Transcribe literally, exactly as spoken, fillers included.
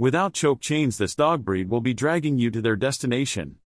Without choke chains, this dog breed will be dragging you to their destination.